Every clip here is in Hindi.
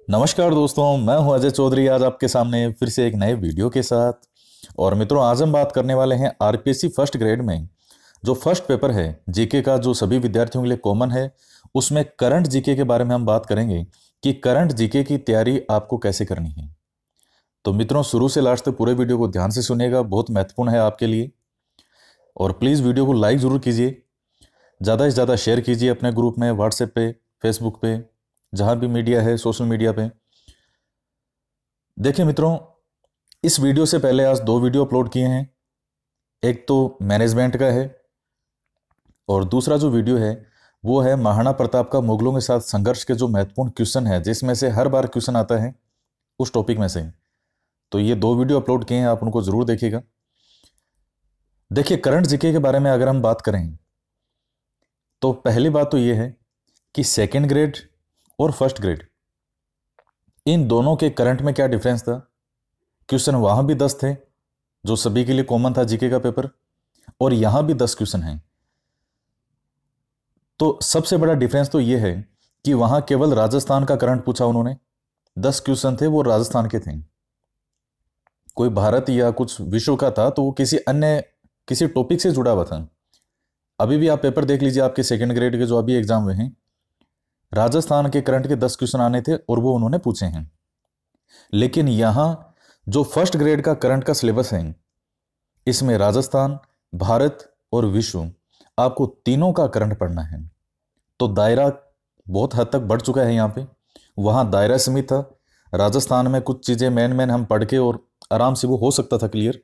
नमस्कार दोस्तों, मैं हूं अजय चौधरी। आज आपके सामने फिर से एक नए वीडियो के साथ। और मित्रों, आज हम बात करने वाले हैं आरपीएससी फर्स्ट ग्रेड में जो फर्स्ट पेपर है जीके का, जो सभी विद्यार्थियों के लिए कॉमन है। उसमें करंट जीके के बारे में हम बात करेंगे कि करंट जीके की तैयारी आपको कैसे करनी है। तो मित्रों, शुरू से लास्ट तक पूरे वीडियो को ध्यान से सुनिएगा, बहुत महत्वपूर्ण है आपके लिए। और प्लीज़ वीडियो को लाइक ज़रूर कीजिए, ज़्यादा से ज़्यादा शेयर कीजिए अपने ग्रुप में, व्हाट्सएप पे, फेसबुक पे, जहाँ भी मीडिया है, सोशल मीडिया पे। देखिए मित्रों, इस वीडियो से पहले आज दो वीडियो अपलोड किए हैं। एक तो मैनेजमेंट का है और दूसरा जो वीडियो है वो है महाराणा प्रताप का मुगलों के साथ संघर्ष के जो महत्वपूर्ण क्वेश्चन है, जिसमें से हर बार क्वेश्चन आता है उस टॉपिक में से। तो ये दो वीडियो अपलोड किए हैं, आप उनको जरूर देखिएगा। देखिए, करंट जीके के बारे में अगर हम बात करें तो पहली बात तो ये है कि सेकेंड ग्रेड और फर्स्ट ग्रेड, इन दोनों के करंट में क्या डिफरेंस था। क्वेश्चन वहां भी 10 थे जो सभी के लिए कॉमन था जीके का पेपर, और यहां भी 10 क्वेश्चन हैं। तो सबसे बड़ा डिफरेंस तो यह है कि वहां केवल राजस्थान का करंट पूछा उन्होंने, 10 क्वेश्चन थे वो राजस्थान के थे। कोई भारत या कुछ विश्व का था तो वो किसी अन्य किसी टॉपिक से जुड़ा हुआ था। अभी भी आप पेपर देख लीजिए, आपके सेकंड ग्रेड के जो अभी एग्जाम हुए हैं, राजस्थान के करंट के 10 क्वेश्चन आने थे और वो उन्होंने पूछे हैं। लेकिन यहां जो फर्स्ट ग्रेड का करंट का सिलेबस है, इसमें राजस्थान, भारत और विश्व, आपको तीनों का करंट पढ़ना है। तो दायरा बहुत हद तक बढ़ चुका है यहाँ पे। वहाँ दायरा सीमित था, राजस्थान में कुछ चीज़ें मेन मेन हम पढ़ के और आराम से वो हो सकता था क्लियर।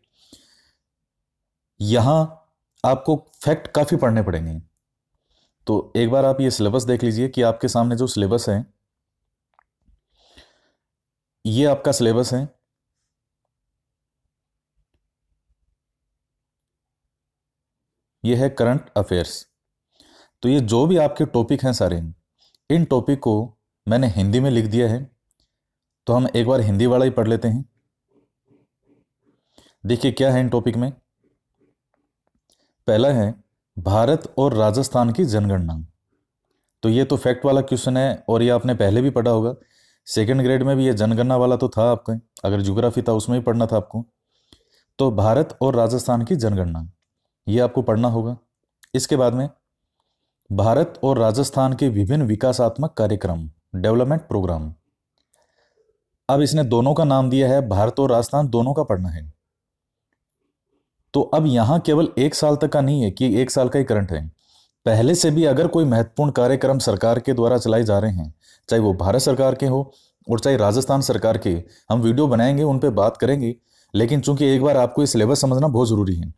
यहाँ आपको फैक्ट काफ़ी पढ़ने पड़ेंगे। तो एक बार आप ये सिलेबस देख लीजिए कि आपके सामने जो सिलेबस है, ये आपका सिलेबस है। ये है करंट अफेयर्स। तो ये जो भी आपके टॉपिक हैं सारे, इन टॉपिक को मैंने हिंदी में लिख दिया है। तो हम एक बार हिंदी वाला ही पढ़ लेते हैं। देखिए क्या है इन टॉपिक में। पहला है भारत और राजस्थान की जनगणना। तो ये तो फैक्ट वाला क्वेश्चन है और ये आपने पहले भी पढ़ा होगा। सेकंड ग्रेड में भी ये जनगणना वाला तो था आपका, अगर ज्योग्राफी था उसमें भी पढ़ना था आपको। तो भारत और राजस्थान की जनगणना, ये आपको पढ़ना होगा। इसके बाद में भारत और राजस्थान के विभिन्न विकासात्मक कार्यक्रम, डेवलपमेंट प्रोग्राम। अब इसने दोनों का नाम दिया है, भारत और राजस्थान दोनों का पढ़ना है। तो अब यहां केवल एक साल तक का नहीं है कि एक साल का ही करंट है। पहले से भी अगर कोई महत्वपूर्ण कार्यक्रम सरकार के द्वारा चलाए जा रहे हैं, चाहे वो भारत सरकार के हो और चाहे राजस्थान सरकार के, हम वीडियो बनाएंगे, उन पे बात करेंगे। लेकिन चूंकि एक बार आपको ये सिलेबस समझना बहुत जरूरी है,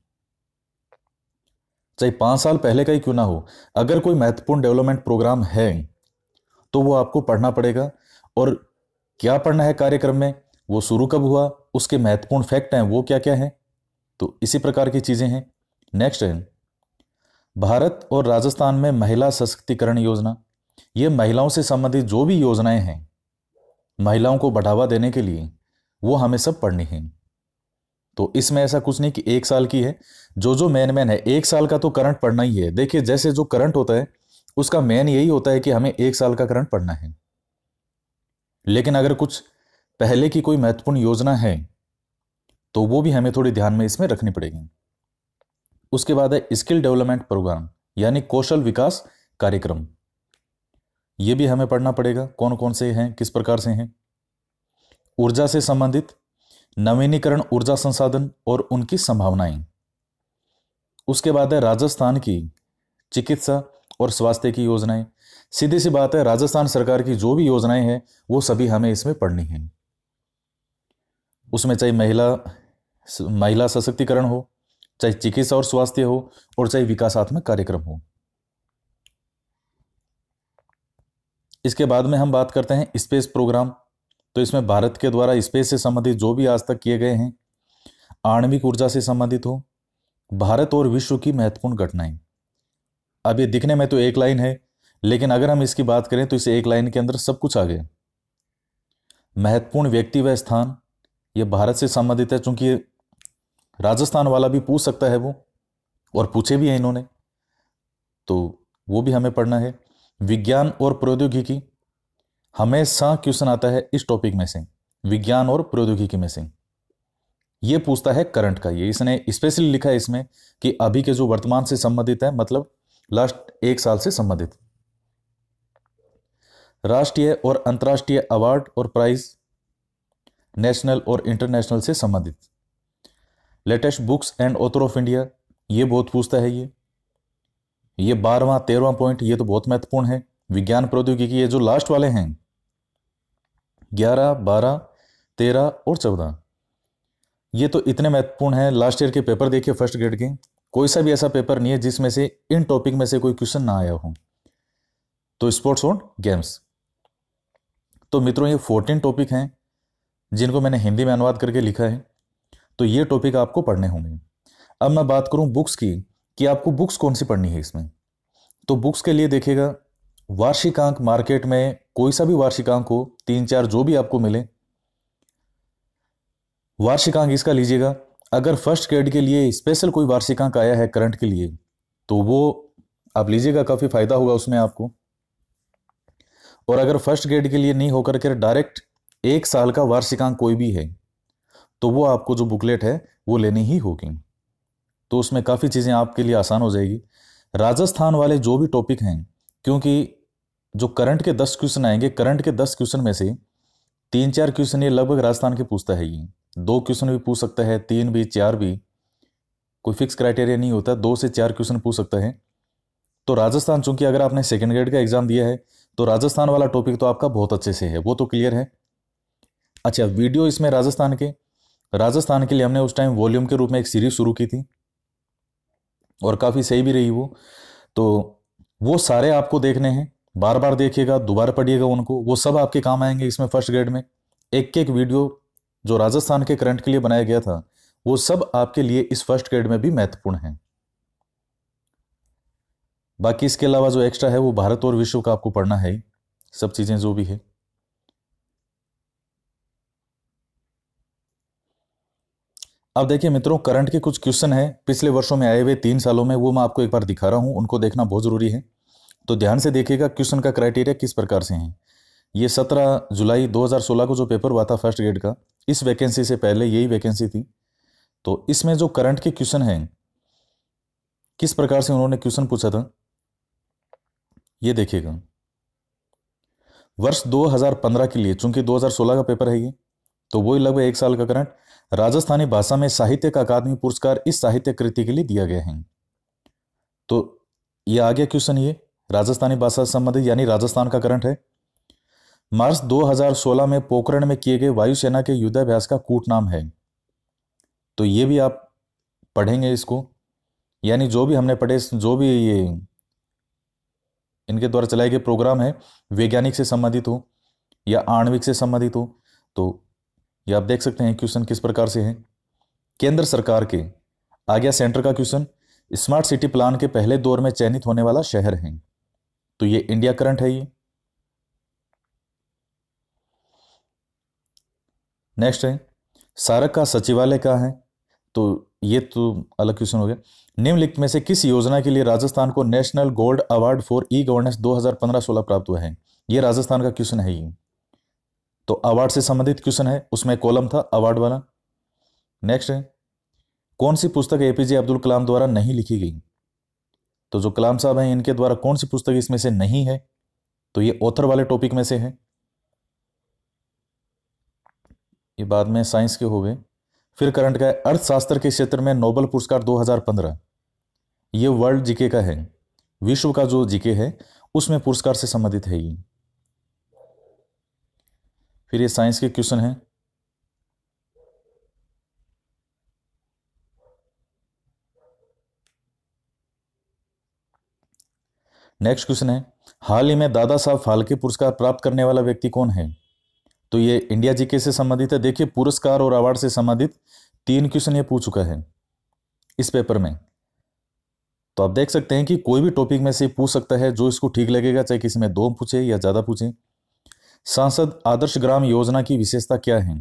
चाहे 5 साल पहले का ही क्यों ना हो, अगर कोई महत्वपूर्ण डेवलपमेंट प्रोग्राम है तो वो आपको पढ़ना पड़ेगा। और क्या पढ़ना है कार्यक्रम में, वो शुरू कब हुआ, उसके महत्वपूर्ण फैक्ट हैं वो क्या क्या है। तो इसी प्रकार की चीजें हैं। नेक्स्ट है भारत और राजस्थान में महिला सशक्तिकरण योजना। ये महिलाओं से संबंधित जो भी योजनाएं हैं, महिलाओं को बढ़ावा देने के लिए, वो हमें सब पढ़नी है। तो इसमें ऐसा कुछ नहीं कि एक साल की है, जो जो मेन मेन है, एक साल का तो करंट पढ़ना ही है। देखिए, जैसे जो करंट होता है उसका मेन यही होता है कि हमें एक साल का करंट पढ़ना है। लेकिन अगर कुछ पहले की कोई महत्वपूर्ण योजना है तो वो भी हमें थोड़ी ध्यान में इसमें रखनी पड़ेगी। उसके बाद है स्किल डेवलपमेंट प्रोग्राम, यानी कौशल विकास कार्यक्रम। ये भी हमें पढ़ना पड़ेगा, कौन कौन से हैं, किस प्रकार से हैं। ऊर्जा से संबंधित नवीनीकरण ऊर्जा संसाधन और उनकी संभावनाएं। उसके बाद है राजस्थान की चिकित्सा और स्वास्थ्य की योजनाएं। सीधी सी बात है, राजस्थान सरकार की जो भी योजनाएं हैं वो सभी हमें इसमें पढ़नी है। उसमें चाहे महिला सशक्तिकरण हो, चाहे चिकित्सा और स्वास्थ्य हो, और चाहे विकासात्मक कार्यक्रम हो। इसके बाद में हम बात करते हैं स्पेस प्रोग्राम। तो इसमें भारत के द्वारा स्पेस से संबंधित जो भी आज तक किए गए हैं, आणविक ऊर्जा से संबंधित हो, भारत और विश्व की महत्वपूर्ण घटनाएं। अब ये दिखने में तो एक लाइन है, लेकिन अगर हम इसकी बात करें तो इस एक लाइन के अंदर सब कुछ आ गया। महत्वपूर्ण व्यक्ति व स्थान, ये भारत से संबंधित है, चूंकि राजस्थान वाला भी पूछ सकता है वो, और पूछे भी हैं इन्होंने, तो वो भी हमें पढ़ना है। विज्ञान और प्रौद्योगिकी, हमेशा क्वेश्चन आता है इस टॉपिक में से, विज्ञान और प्रौद्योगिकी में से। ये पूछता है करंट का, ये इसने स्पेशली लिखा है इसमें कि अभी के जो वर्तमान से संबंधित है, मतलब लास्ट 1 साल से संबंधित। राष्ट्रीय और अंतर्राष्ट्रीय अवार्ड और प्राइज, नेशनल और इंटरनेशनल से संबंधित। Latest books and author of India, ये बहुत पूछता है। ये 12वां 13वां पॉइंट, ये तो बहुत महत्वपूर्ण है। विज्ञान प्रौद्योगिकी, ये जो लास्ट वाले हैं 11, 12, 13 और 14, ये तो इतने महत्वपूर्ण हैं। लास्ट ईयर के पेपर देखिए फर्स्ट ग्रेड के, कोई सा भी ऐसा पेपर नहीं है जिसमें से इन टॉपिक में से कोई क्वेश्चन ना आया हो। तो स्पोर्ट्स और गेम्स, तो मित्रों ये 14 टॉपिक हैं जिनको मैंने हिंदी में अनुवाद करके लिखा है, तो ये टॉपिक आपको पढ़ने होंगे। अब मैं बात करूं बुक्स की, कि आपको बुक्स कौन सी पढ़नी है इसमें। तो बुक्स के लिए देखिएगा, वार्षिकांक मार्केट में कोई सा भी वार्षिकांक हो, 3-4 जो भी आपको मिले, वार्षिकांक इसका लीजिएगा। अगर फर्स्ट ग्रेड के लिए स्पेशल कोई वार्षिकांक आया है करंट के लिए, तो वो आप लीजिएगा, काफी फायदा होगा उसमें आपको। और अगर फर्स्ट ग्रेड के लिए नहीं होकर के डायरेक्ट 1 साल का वार्षिकांक कोई भी है, तो वो आपको जो बुकलेट है वो लेनी ही होगी। तो उसमें काफ़ी चीज़ें आपके लिए आसान हो जाएगी। राजस्थान वाले जो भी टॉपिक हैं, क्योंकि जो करंट के 10 क्वेश्चन आएंगे, करंट के 10 क्वेश्चन में से 3-4 क्वेश्चन ये लगभग राजस्थान के पूछता है। ये 2 क्वेश्चन भी पूछ सकता है, 3 भी, 4 भी, कोई फिक्स क्राइटेरिया नहीं होता, 2 से 4 क्वेश्चन पूछ सकता है। तो राजस्थान, चूंकि अगर आपने सेकेंड ग्रेड का एग्जाम दिया है, तो राजस्थान वाला टॉपिक तो आपका बहुत अच्छे से है, वो तो क्लियर है। अच्छा, वीडियो इसमें राजस्थान के लिए हमने उस टाइम वॉल्यूम के रूप में एक सीरीज शुरू की थी, और काफ़ी सही भी रही वो। तो वो सारे आपको देखने हैं, बार बार देखिएगा, दोबारा पढ़िएगा उनको, वो सब आपके काम आएंगे इसमें फर्स्ट ग्रेड में। एक एक वीडियो जो राजस्थान के करंट के लिए बनाया गया था, वो सब आपके लिए इस फर्स्ट ग्रेड में भी महत्वपूर्ण है। बाकी इसके अलावा जो एक्स्ट्रा है वो भारत और विश्व का आपको पढ़ना है, सब चीज़ें जो भी है। अब देखिए मित्रों, करंट के कुछ क्वेश्चन है पिछले वर्षों में आए हुए 3 सालों में, वो मैं आपको एक बार दिखा रहा हूं, उनको देखना बहुत जरूरी है। तो ध्यान से देखिएगा क्वेश्चन का क्राइटेरिया किस प्रकार से है। ये 17 जुलाई 2016 को जो पेपर हुआ था फर्स्ट ग्रेड का, इस वैकेंसी से पहले यही वैकेंसी थी। तो इसमें जो करंट के क्वेश्चन हैं, किस प्रकार से उन्होंने क्वेश्चन पूछा था, ये देखिएगा। वर्ष 2015 के लिए, चूंकि 2016 का पेपर है ये, तो वही लगभग 1 साल का करंट। राजस्थानी भाषा में साहित्य का अकादमी पुरस्कार इस साहित्य कृति के लिए दिया गया है। तो ये आ गया क्वेश्चन, ये राजस्थानी भाषा से संबंधित, यानी राजस्थान का करंट है। मार्च 2016 में पोखरण में किए गए वायुसेना के युद्धाभ्यास का कूट नाम है। तो ये भी आप पढ़ेंगे इसको, यानी जो भी हमने पढ़े, जो भी ये इनके द्वारा चलाए गए प्रोग्राम है, वैज्ञानिक से संबंधित हो या आणविक से संबंधित हो, तो ये आप देख सकते हैं क्वेश्चन किस प्रकार से है। केंद्र सरकार के, आ गया सेंटर का क्वेश्चन, स्मार्ट सिटी प्लान के पहले दौर में चयनित होने वाला शहर है। तो ये इंडिया करंट है ये। नेक्स्ट है, सारक का सचिवालय कहाँ है। तो ये तो अलग क्वेश्चन हो गया। निम्नलिखित में से किस योजना के लिए राजस्थान को national gold award for e governance 2015-16 प्राप्त हुआ है। ये राजस्थान का क्वेश्चन है ये। तो अवार्ड से संबंधित क्वेश्चन है, उसमें कॉलम था अवार्ड वाला। नेक्स्ट है, कौन सी पुस्तक एपीजे अब्दुल कलाम द्वारा नहीं लिखी गई। तो जो कलाम साहब हैं, इनके द्वारा कौन सी पुस्तक इसमें से नहीं है, तो ये ऑथर वाले टॉपिक में से है। ये बाद में साइंस के हो गए। फिर करंट का है, अर्थशास्त्र के क्षेत्र में नोबेल पुरस्कार 2015, ये वर्ल्ड जीके का है, विश्व का जो जीके है उसमें पुरस्कार से संबंधित है ये। फिर ये साइंस के क्वेश्चन है। नेक्स्ट क्वेश्चन है, हाल ही में दादा साहब फाल्के पुरस्कार प्राप्त करने वाला व्यक्ति कौन है। तो ये इंडिया जीके से संबंधित है। देखिए, पुरस्कार और अवार्ड से संबंधित 3 क्वेश्चन ये पूछ चुका है इस पेपर में। तो आप देख सकते हैं कि कोई भी टॉपिक में से पूछ सकता है, जो इसको ठीक लगेगा, चाहे किसी में 2 पूछे या ज्यादा पूछे। सांसद आदर्श ग्राम योजना की विशेषता क्या है।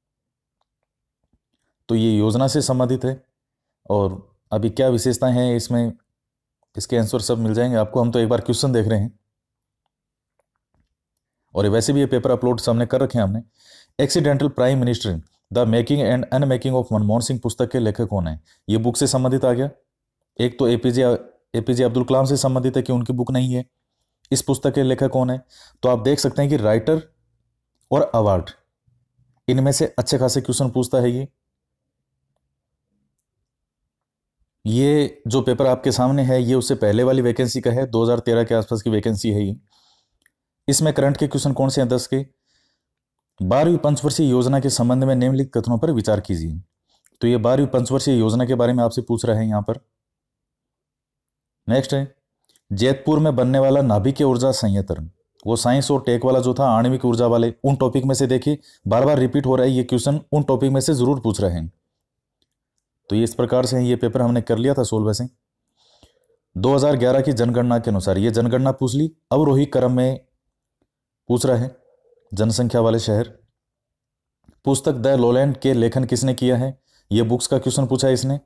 तो ये योजना से संबंधित है, और अभी क्या विशेषताएं हैं इसमें, इसके आंसर सब मिल जाएंगे आपको। हम तो एक बार क्वेश्चन देख रहे हैं। और वैसे भी ये पेपर अपलोड सामने कर रखे हैं हमने। Accidental prime minister the making and unmaking of Manmohan Singh पुस्तक के लेखक कौन है? ये बुक से संबंधित आ गया। एक तो एपीजे अब्दुल कलाम से संबंधित है कि उनकी बुक नहीं है। इस पुस्तक के लेखक कौन है? तो आप देख सकते हैं कि राइटर और अवार्ड, इनमें से अच्छे खासे क्वेश्चन पूछता है ये जो पेपर आपके सामने है ये उससे पहले वाली वैकेंसी का है, 2013 के आसपास की वैकेंसी है ये। इसमें करंट के क्वेश्चन कौन से हैं 10 के? 12वीं पंचवर्षीय योजना के संबंध में निम्नलिखित कथनों पर विचार कीजिए। तो ये 12वीं पंचवर्षीय योजना के बारे में आपसे पूछ रहा है यहां पर। नेक्स्ट है, जैतपुर में बनने वाला नाभिकीय ऊर्जा संयंत्र, वो साइंस और टेक वाला जो था, आणविक ऊर्जा वाले, उन टॉपिक में से देखिए बार बार रिपीट हो रहा है ये क्वेश्चन, उन टॉपिक में से जरूर पूछ रहे हैं। तो ये इस प्रकार से ये पेपर हमने कर लिया था सोल्व वैसे। 2011 की जनगणना के अनुसार ये जनगणना पूछ ली, अवरोही क्रम में पूछ रहा है जनसंख्या वाले शहर। पुस्तक द लोलैंड के लेखन किसने किया है? ये बुक्स का क्वेश्चन पूछा है इसने।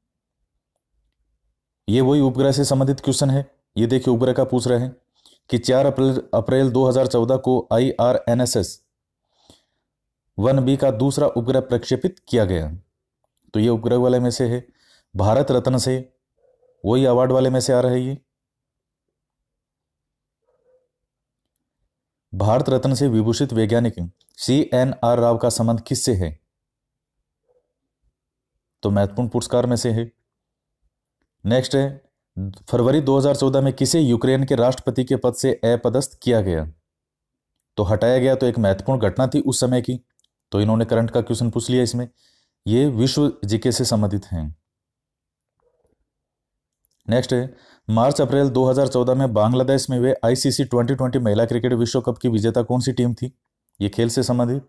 ये वही उपग्रह से संबंधित क्वेश्चन है। ये देखिए उपग्रह का पूछ रहे हैं कि 4 अप्रैल 2014 को IRNSS 1B का दूसरा उपग्रह प्रक्षेपित किया गया। तो ये उपग्रह वाले में से है। भारत रत्न से, वही अवार्ड वाले में से आ रहा है ये। भारत रत्न से विभूषित वैज्ञानिक CNR राव का संबंध किससे है? तो महत्वपूर्ण पुरस्कार में से है। नेक्स्ट है, फरवरी 2014 में किसे यूक्रेन के राष्ट्रपति के पद से अपदस्थ किया गया? तो हटाया गया, तो एक महत्वपूर्ण घटना थी उस समय की, तो इन्होंने करंट का क्वेश्चन पूछ लिया इसमें। ये विश्व जीके से संबंधित हैं। नेक्स्ट है, मार्च अप्रैल 2014 में बांग्लादेश में हुए ICC 2020 महिला क्रिकेट विश्व कप की विजेता कौन सी टीम थी? ये खेल से संबंधित।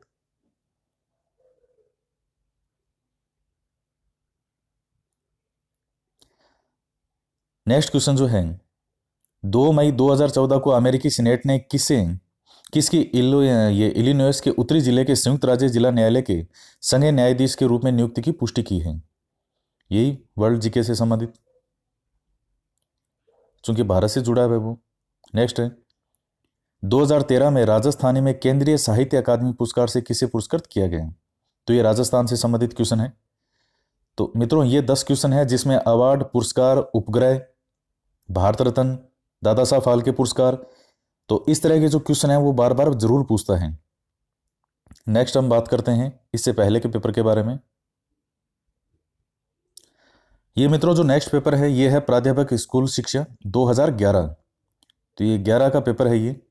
नेक्स्ट क्वेश्चन जो है, 2 मई 2014 को अमेरिकी सीनेट ने किसकी इलिनॉइस के उत्तरी जिले के संयुक्त राज्य जिला न्यायालय के संघ न्यायाधीश के रूप में नियुक्ति की पुष्टि की है? यही वर्ल्ड जीके से संबंधित, चूंकि भारत से जुड़ा है वो। नेक्स्ट है, 2013 में राजस्थानी में केंद्रीय साहित्य अकादमी पुरस्कार से किसे पुरस्कृत किया गया? तो ये राजस्थान से संबंधित क्वेश्चन है। तो मित्रों ये 10 क्वेश्चन है जिसमें अवार्ड, पुरस्कार, उपग्रह, भारत रत्न, दादा साहब फाल्के पुरस्कार, तो इस तरह के जो क्वेश्चन है वो बार बार जरूर पूछता है। नेक्स्ट हम बात करते हैं इससे पहले के पेपर के बारे में। ये मित्रों जो नेक्स्ट पेपर है ये है प्राध्यापक स्कूल शिक्षा 2011। तो ये 11 का पेपर है ये।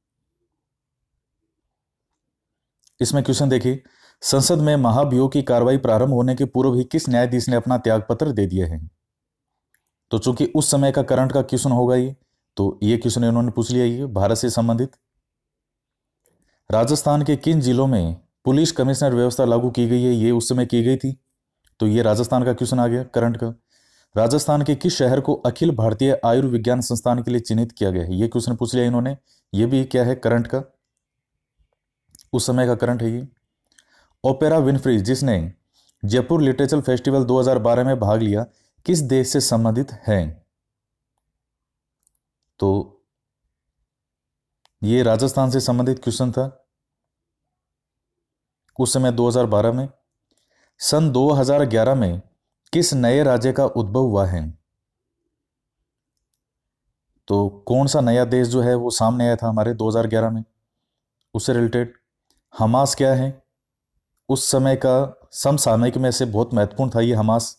इसमें क्वेश्चन देखिए, संसद में महाभियोग की कार्रवाई प्रारंभ होने के पूर्व ही किस न्यायाधीश ने अपना त्यागपत्र दे दिया है? तो चूंकि उस समय का करंट का क्वेश्चन होगा ये, तो ये क्वेश्चन इन्होंने पूछ लिया ये भारत से संबंधित। राजस्थान के किन जिलों में पुलिस कमिश्नर व्यवस्था लागू की गई है? ये उस समय की गई थी, तो ये राजस्थान का क्वेश्चन आ गया करंट का। राजस्थान के किस शहर को अखिल भारतीय आयुर्विज्ञान संस्थान के लिए चिन्हित किया गया है? ये क्वेश्चन पूछ लिया इन्होंने। ये भी क्या है करंट का, उस समय का करंट है ये। ओपेरा विनफ्री जिसने जयपुर लिटरेचर फेस्टिवल 2012 में भाग लिया किस देश से संबंधित है? तो ये राजस्थान से संबंधित क्वेश्चन था उस समय 2012 में। सन 2011 में किस नए राज्य का उद्भव हुआ है? तो कौन सा नया देश जो है वो सामने आया था हमारे 2011 में, उससे रिलेटेड। हमास क्या है? उस समय का समसामयिक में से बहुत महत्वपूर्ण था ये हमास।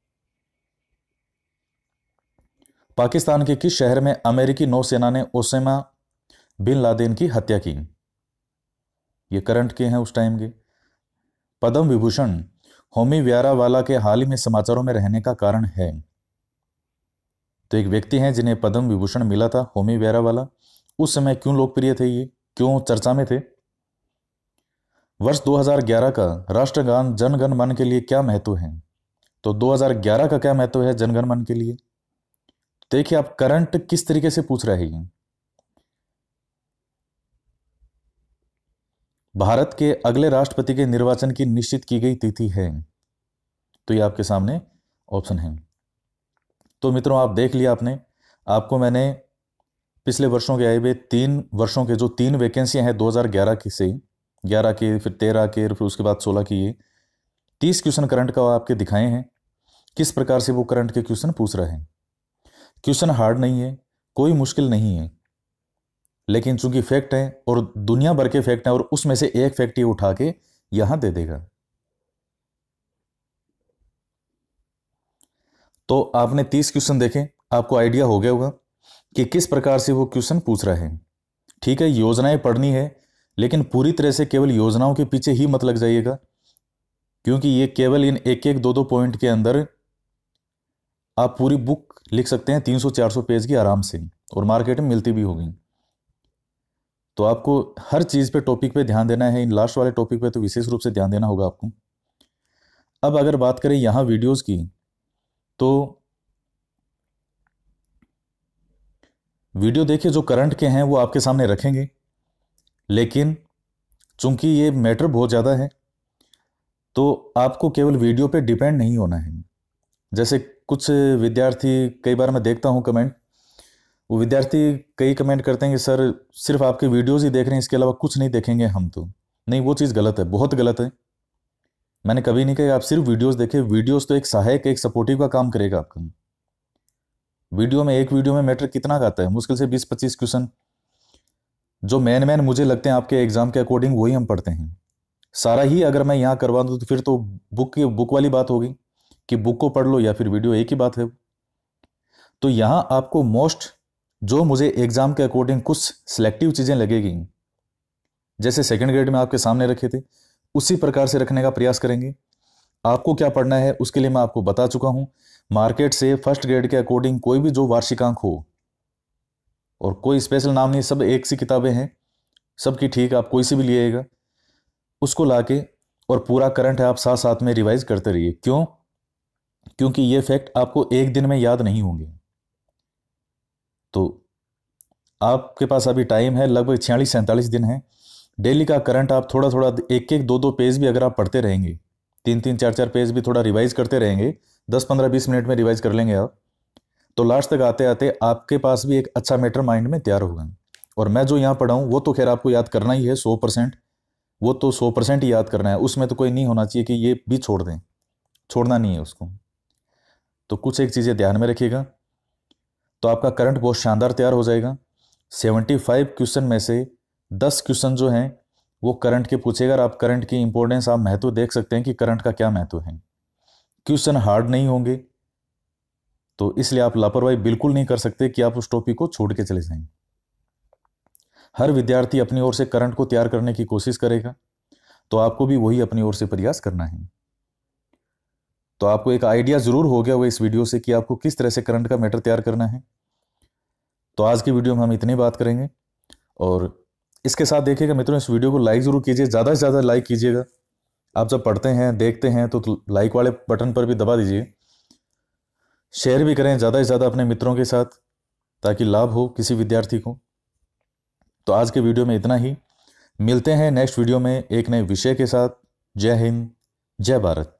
पाकिस्तान के किस शहर में अमेरिकी नौसेना ने ओसामा बिन लादेन की हत्या की? ये करंट के हैं उस टाइम के। पद्म विभूषण होमी व्यारावाला के हाल ही में समाचारों में रहने का कारण है? तो एक व्यक्ति हैं जिन्हें पद्म विभूषण मिला था, होमी व्यारावाला। उस समय क्यों लोकप्रिय थे ये, क्यों चर्चा में थे? वर्ष 2011 का राष्ट्रगान जन गण मन के लिए क्या महत्व है? तो 2011 का क्या महत्व है जन गण मन के लिए? देखिए आप करंट किस तरीके से पूछ रहे हैं। भारत के अगले राष्ट्रपति के निर्वाचन की निश्चित की गई तिथि है? तो ये आपके सामने ऑप्शन है। तो मित्रों आप देख लिया आपने, आपको मैंने पिछले वर्षों के आए हुए 3 वर्षों के जो 3 वैकेंसियां हैं 2011 की से 11 के, फिर 13 के, फिर उसके बाद 16 की, ये 30 क्वेश्चन करंट का आपके दिखाए हैं। किस प्रकार से वो करंट के क्वेश्चन पूछ रहे हैं। क्वेश्चन हार्ड नहीं है, कोई मुश्किल नहीं है, लेकिन चूंकि फैक्ट है और दुनिया भर के फैक्ट हैं और उसमें से एक फैक्ट ये उठा के यहां दे देगा। तो आपने 30 क्वेश्चन देखे, आपको आइडिया हो गया होगा कि किस प्रकार से वो क्वेश्चन पूछ रहे हैं। ठीक है, योजनाएं पढ़नी है, लेकिन पूरी तरह से केवल योजनाओं के पीछे ही मत लग जाइएगा, क्योंकि ये केवल इन एक एक दो दो पॉइंट के अंदर आप पूरी बुक लिख सकते हैं 300-400 पेज की आराम से, और मार्केट में मिलती भी होगी। तो आपको हर चीज पे, टॉपिक पे ध्यान देना है। इन लास्ट वाले टॉपिक पे तो विशेष रूप से ध्यान देना होगा आपको। अब अगर बात करें यहां वीडियोस की, तो वीडियो देखिए जो करंट के हैं वो आपके सामने रखेंगे, लेकिन चूंकि ये मैटर बहुत ज़्यादा है तो आपको केवल वीडियो पे डिपेंड नहीं होना है। जैसे कुछ विद्यार्थी, कई बार मैं देखता हूँ कमेंट, वो विद्यार्थी कई कमेंट करते हैं कि सर सिर्फ आपके वीडियोस ही देख रहे हैं, इसके अलावा कुछ नहीं देखेंगे हम। तो नहीं, वो चीज़ गलत है, बहुत गलत है। मैंने कभी नहीं कहा आप सिर्फ वीडियोस देखें। वीडियोस तो एक सहायक, एक सपोर्टिव का काम करेगा आपका। वीडियो में, एक वीडियो में मैटर कितना आता है, मुश्किल से 20-25 क्वेश्चन जो मैन मुझे लगते हैं आपके एग्जाम के अकॉर्डिंग, वही हम पढ़ते हैं। सारा ही अगर मैं यहाँ करवा दूँ तो फिर तो बुक वाली बात होगी कि बुक को पढ़ लो या फिर वीडियो, एक ही बात है। तो यहाँ आपको मोस्ट, जो मुझे एग्जाम के अकॉर्डिंग कुछ सिलेक्टिव चीज़ें लगेगी, जैसे सेकंड ग्रेड में आपके सामने रखे थे, उसी प्रकार से रखने का प्रयास करेंगे। आपको क्या पढ़ना है उसके लिए मैं आपको बता चुका हूँ। मार्केट से फर्स्ट ग्रेड के अकॉर्डिंग कोई भी जो वार्षिकांक हो, और कोई स्पेशल नाम नहीं, सब एक सी किताबें हैं सबकी, ठीक, आप कोई सी भी लिएगा, उसको लाके और पूरा करंट है आप साथ साथ में रिवाइज करते रहिए। क्यों? क्योंकि ये फैक्ट आपको एक दिन में याद नहीं होंगे। तो आपके पास अभी टाइम है, लगभग 46-47 दिन है। डेली का करंट आप थोड़ा थोड़ा, एक एक दो दो पेज भी अगर आप पढ़ते रहेंगे, 3-3 4-4 पेज भी थोड़ा रिवाइज करते रहेंगे, 10-15-20 मिनट में रिवाइज कर लेंगे आप, तो लास्ट तक आते आते आपके पास भी एक अच्छा मैटर माइंड में तैयार होगा। और मैं जो यहाँ पढ़ाऊँ वो तो खैर आपको याद करना ही है 100%, वो तो 100% ही याद करना है, उसमें तो कोई नहीं होना चाहिए कि ये भी छोड़ दें, छोड़ना नहीं है उसको। तो कुछ एक चीज़ें ध्यान में रखिएगा, तो आपका करंट बहुत शानदार तैयार हो जाएगा। 75 क्वेश्चन में से 10 क्वेश्चन जो हैं वो करंट के पूछेगा, और आप करंट की इंपॉर्टेंस, आप महत्व देख सकते हैं कि करंट का क्या महत्व है। क्वेश्चन हार्ड नहीं होंगे, तो इसलिए आप लापरवाही बिल्कुल नहीं कर सकते कि आप उस टॉपिक को छोड़ के चले जाएं। हर विद्यार्थी अपनी ओर से करंट को तैयार करने की कोशिश करेगा, तो आपको भी वही अपनी ओर से प्रयास करना है। तो आपको एक आइडिया जरूर हो गया होगा इस वीडियो से कि आपको किस तरह से करंट का मैटर तैयार करना है। तो आज की वीडियो में हम इतनी बात करेंगे, और इसके साथ देखिएगा मित्रों, इस वीडियो को लाइक जरूर कीजिए, ज़्यादा से ज़्यादा लाइक कीजिएगा। आप जब पढ़ते हैं, देखते हैं, तो लाइक वाले बटन पर भी दबा दीजिए। शेयर भी करें ज़्यादा से ज़्यादा अपने मित्रों के साथ, ताकि लाभ हो किसी विद्यार्थी को। तो आज के वीडियो में इतना ही, मिलते हैं नेक्स्ट वीडियो में एक नए विषय के साथ। जय हिंद, जय भारत।